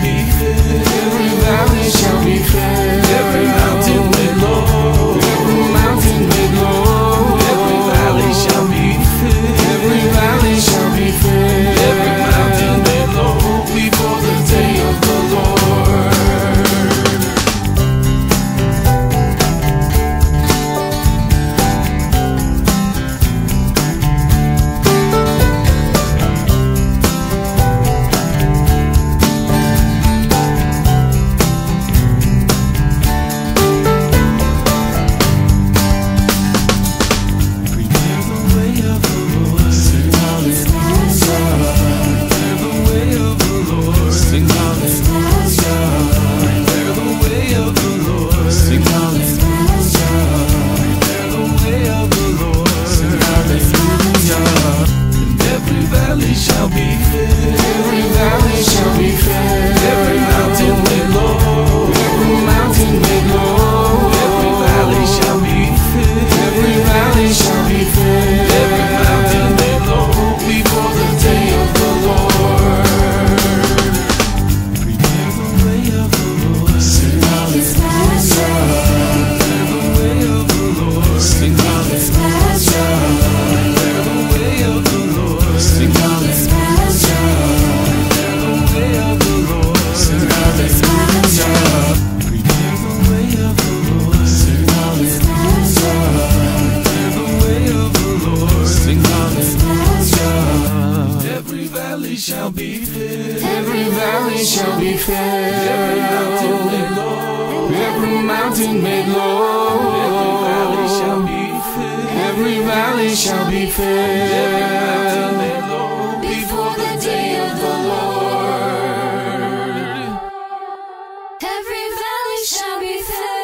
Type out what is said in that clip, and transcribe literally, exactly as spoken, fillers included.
be filled. Every valley shall be filled. Every mountain made low. Every mountain made low. Every valley shall be filled. Every valley shall be filled. Every mountain made low before the day of the Lord. Shall be filled. Every valley shall be filled. Every mountain made low. Every mountain made low. Every valley shall be filled. Every valley shall be filled. Every mountain made low before the day of the Lord. Prepare the way of the Lord. Sing hallelujah. Prepare the way of the Lord. Sing hallelujah. Prepare the way of the Lord. Sing hallelujah. Shall be filled. Every valley shall be filled. Every mountain made low. Every mountain made low. Every valley shall be filled. Every valley shall be filled. Every mountain made low before the day of the Lord. Every valley shall be filled.